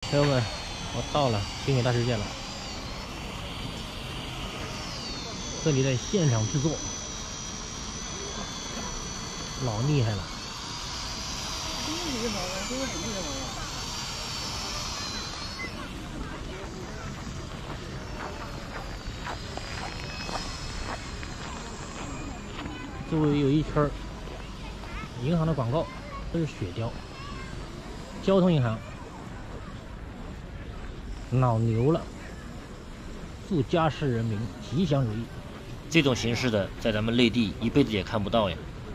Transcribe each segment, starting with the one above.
朋友们，我到了冰雪大世界了，这里的现场制作老厉害了。周围有一圈银行的广告，这是雪雕。交通银行。 老牛了，祝家市人民吉祥如意。 这种形式的，在咱们内地一辈子也看不到呀。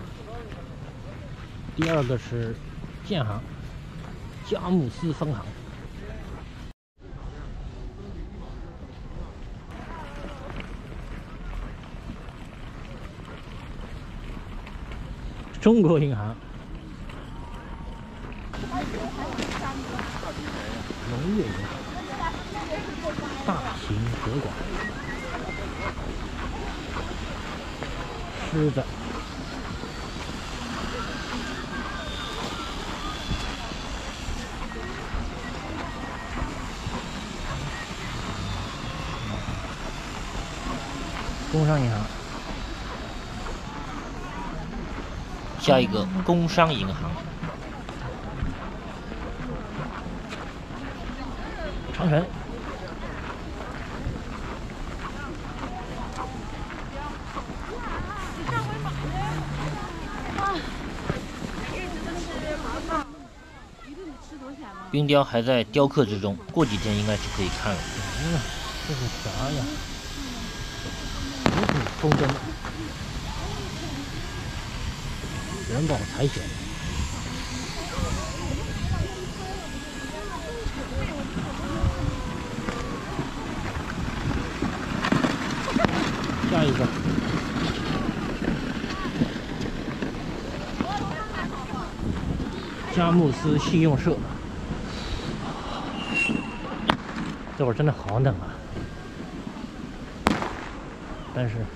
第二个是建行，佳木斯分行。中国银行。农业银行。 大型河管，狮子，工商银行， 下一个工商银行， 长城。 冰雕还在雕刻之中，过几天应该是可以看了。 这是啥呀？五谷丰登，人保财险。下一个。 佳木斯信用社，这会儿真的好冷啊！但是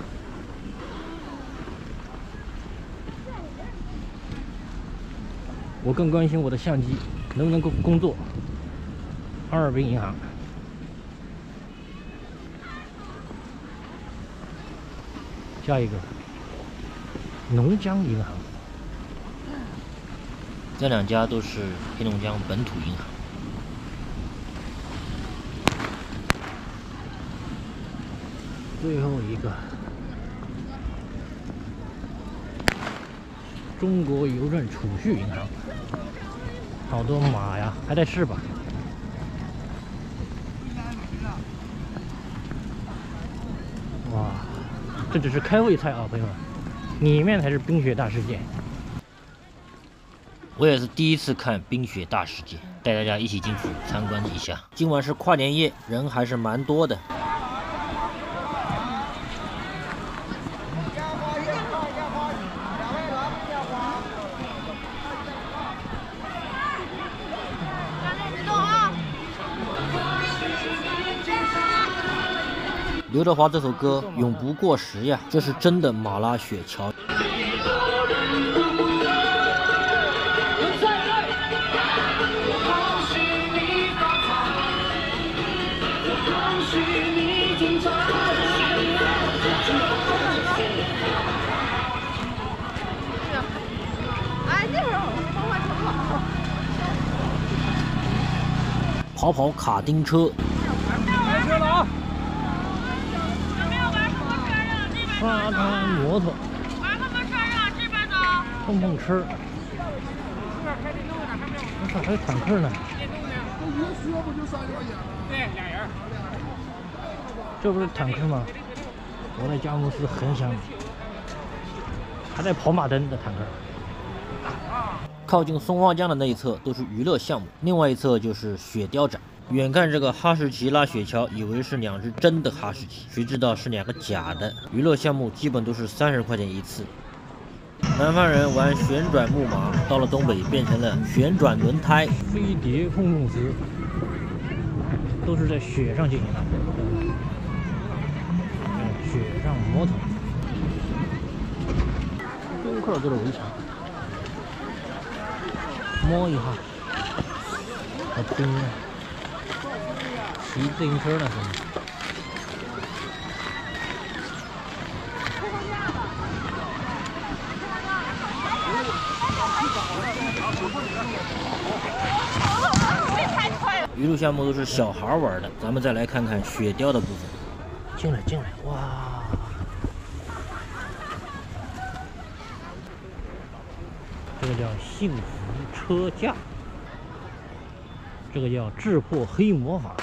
我更关心我的相机能不能够工作。哈尔滨银行，下一个农江银行。 这两家都是黑龙江本土银行。 最后一个，中国邮政储蓄银行，好多码呀，还在试吧？哇，这只是开胃菜啊，朋友们，里面才是冰雪大世界。 我也是第一次看冰雪大世界，带大家一起进去参观一下。今晚是跨年夜，人还是蛮多的。刘德华这首歌永不过时呀，这是真的马拉雪橇。 跑跑卡丁车， 开车了啊！沙滩摩托，碰碰车，我操，还有坦克呢！对，俩人。这不是坦克吗？我在佳木斯很想，还在跑马灯的坦克。 靠近松花江的那一侧都是娱乐项目，另外一侧就是雪雕展。远看这个哈士奇拉雪橇，以为是2只真的哈士奇，谁知道是2个假的。娱乐项目基本都是30块钱一次。南方人玩旋转木马，到了东北变成了旋转轮胎。 飞碟碰碰石都是在雪上进行的，雪上摩托，冰块做的围墙。 摸一下，好冰啊！ 骑自行车呢，兄弟。 娱乐项目都是小孩玩的，咱们再来看看雪雕的部分。 进来，哇！这个叫幸福车架，这个叫智破黑魔法。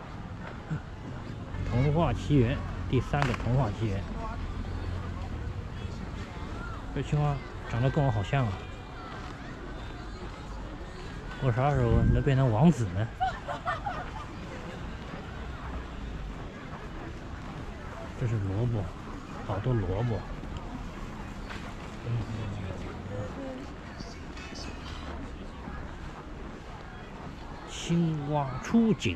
童话奇缘第3个童话奇缘。这青蛙长得跟我好像啊！我啥时候能变成王子呢？这是萝卜，好多萝卜。青蛙出井。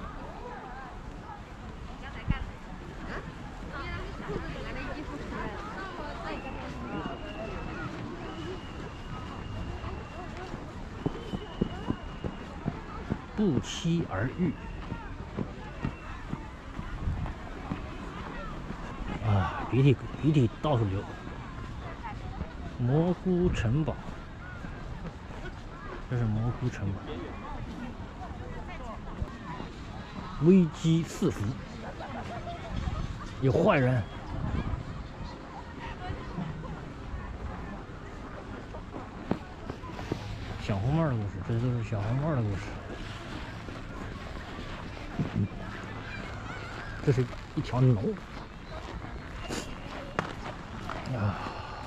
不期而遇。啊，鼻涕到处流。蘑菇城堡，这是蘑菇城堡。危机四伏，有坏人。小红帽的故事，这都是小红帽的故事。这是一条龙啊！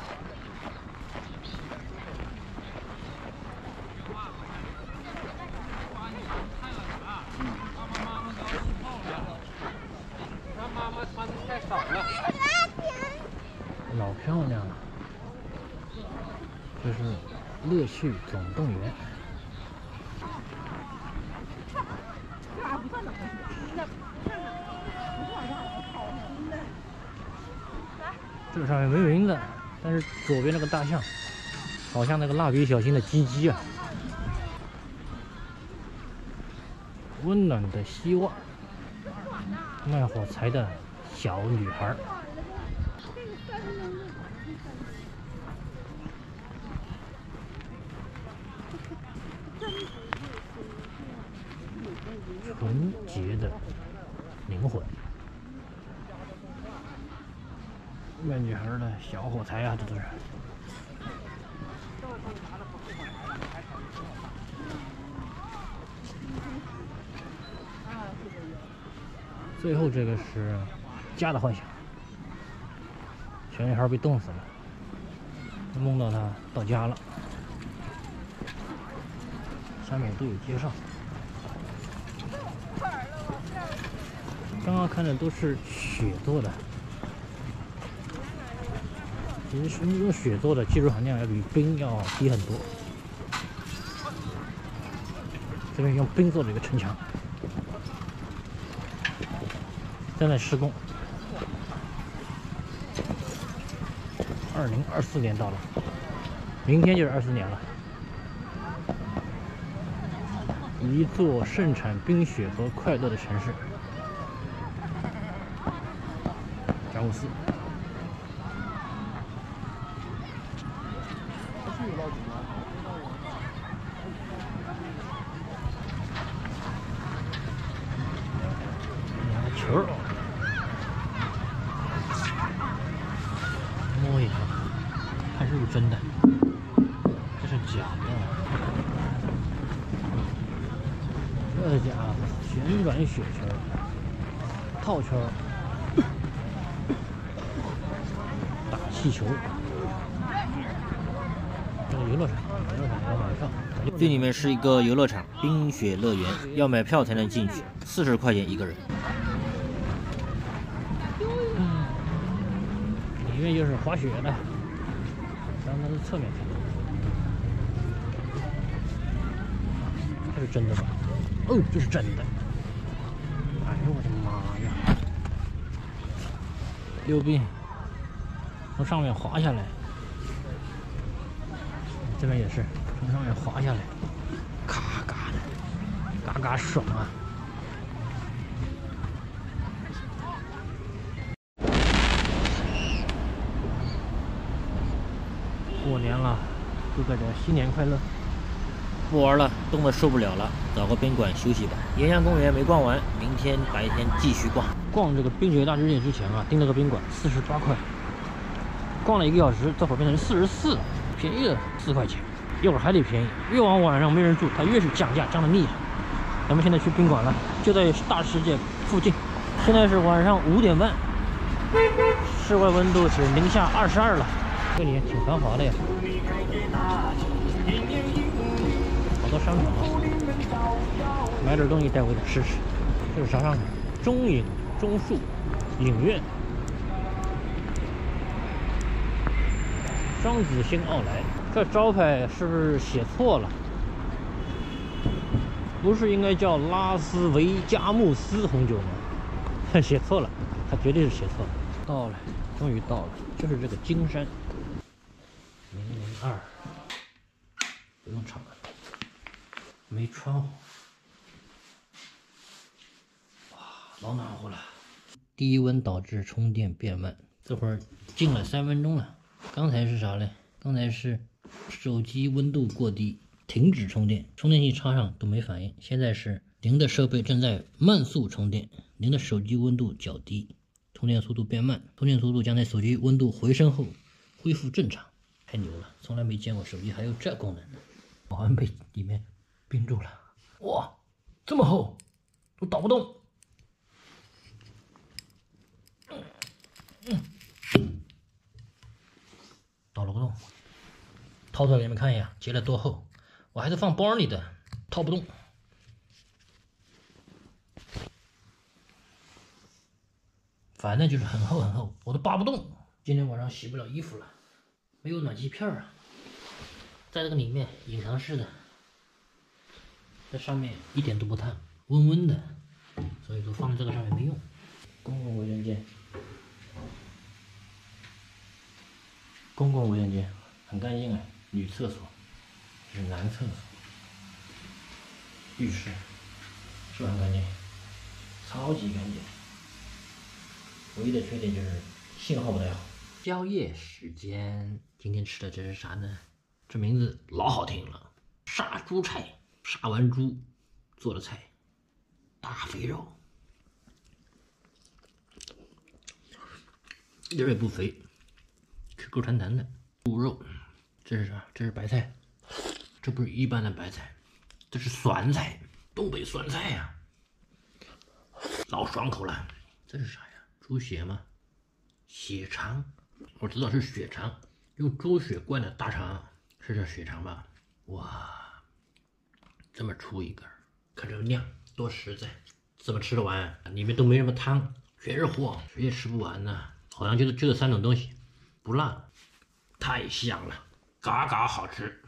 老漂亮了，这是乐趣总动员。这个上面没名字，但是左边那个大象，好像那个蜡笔小新的鸡鸡啊。温暖的希望，卖火柴的小女孩。纯洁的灵魂。卖女孩的小火柴啊，这都是。最后这个是家的幻想，小女孩被冻死了，梦到她到家了。下面都有介绍。刚刚看的都是雪做的。其实用雪做的技术含量要比冰要低很多。这边用冰做的一个城墙，正在施工。2024年到了，明天就是24年了。一座盛产冰雪和快乐的城市——詹姆斯。球，摸一下，看是不是真的，这是假的。这家伙旋转雪球、套圈、打气球，这个游乐场要买票。 这里面是一个游乐场，冰雪乐园，要买票才能进去，40块钱一个人。里面就是滑雪的，咱们是侧面看，这是真的吧？哦，这是真的！哎呦我的妈呀！溜冰，从上面滑下来，这边也是从上面滑下来，咔咔的，嘎嘎爽啊！ 祝大家新年快乐！ 不玩了，冻得受不了了，找个宾馆休息吧。岩阳公园没逛完，明天白天继续逛。 逛这个冰雪大世界之前啊，订了个宾馆，48块。逛了1个小时，这会儿变成44了，便宜了4块钱。一会儿还得便宜，越往晚上没人住，它越是降价，降得厉害。咱们现在去宾馆了，就在大世界附近。现在是晚上5点半，室外温度是零下22了。这里挺繁华的呀，好多商场啊，买点东西带回去吃吃。这是啥商场？中影、中树影院。双子星奥莱，这招牌是不是写错了？不是应该叫拉斯维加穆斯红酒吗？写错了，它绝对是写错了。到了，终于到了，就是这个金山002，不用唱了，没穿好。哇，老暖和了。低温导致充电变慢，这会儿进了3分钟了。刚才是啥嘞？刚才是手机温度过低，停止充电，充电器插上都没反应。现在是您的设备正在慢速充电，您的手机温度较低，充电速度变慢，充电速度将在手机温度回升后恢复正常。太牛了，从来没见过手机还有这功能呢。保温杯里面冰住了，哇，这么厚，都倒不动。倒了个洞，掏出来给你们看一下，结了多厚。我还是放包里的，掏不动。反正就是很厚很厚，我都扒不动。今天晚上洗不了衣服了，没有暖气片啊，在这个里面隐藏式的，在上面一点都不烫，温温的，所以说放在这个上面没用。公共卫生间，公共卫生间很干净啊，女厕所，这是男厕所，浴室是不是很干净？超级干净。唯一的缺点就是信号不太好。宵夜时间，今天吃的这是啥呢？这名字老好听了，杀猪菜，杀完猪做的菜，大肥肉，一点也不肥，吃够弹弹的。猪肉，这是啥？这是白菜，这不是一般的白菜，这是酸菜，东北酸菜呀，老爽口了。这是啥呀？猪血吗？血肠，我知道是血肠，用猪血灌的大肠，是这血肠吧？哇，这么粗一根，看这个量多实在，怎么吃得完？里面都没什么汤，全是货，谁也吃不完呢。好像就这3种东西，不辣，太香了，嘎嘎好吃。